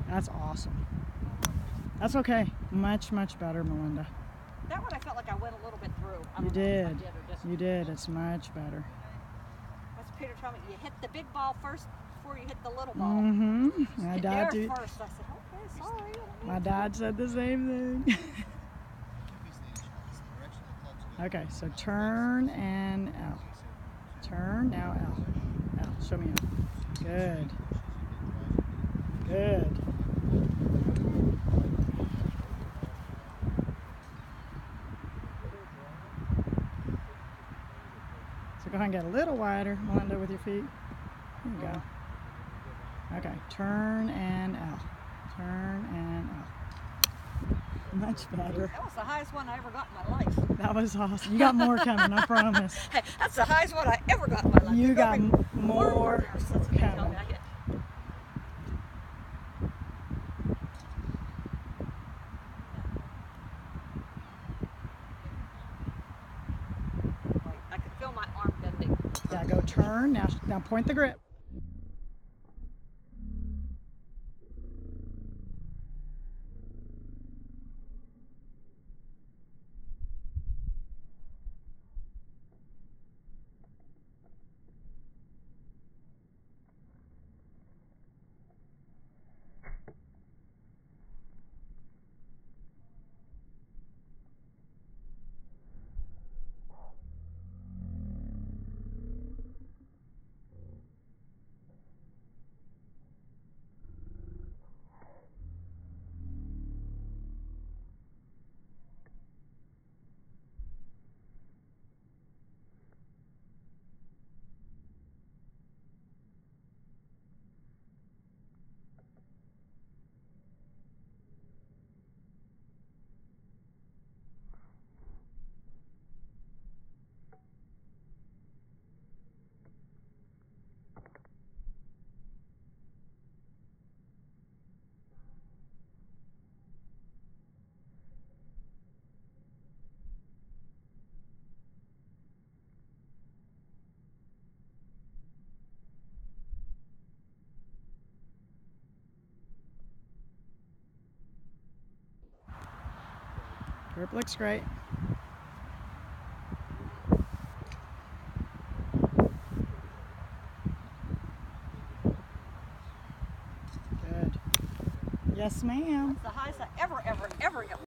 That's awesome. That's okay. Much, much better, Melinda. That one I felt like I went a little bit through. You did. You did. It's much better. What's Peter telling me? You hit the big ball first before you hit the little ball. Mm-hmm. My Hit dad air did. first. I said, okay, sorry. My dad said the same thing. Okay, so turn and L. Turn, now L. L. Show me L. Good. Good. So go ahead and get a little wider, Melinda, with your feet. There you go. Okay, turn and L. Turn and L. Much better. That was the highest one I ever got in my life. That was awesome. You got more coming, I promise. Hey, that's the highest one I ever got in my life. You got more coming. I could feel my arm bending. Yeah, go turn. Now point the grip. Grip looks great. Good. Yes, ma'am. That's the highest I ever got.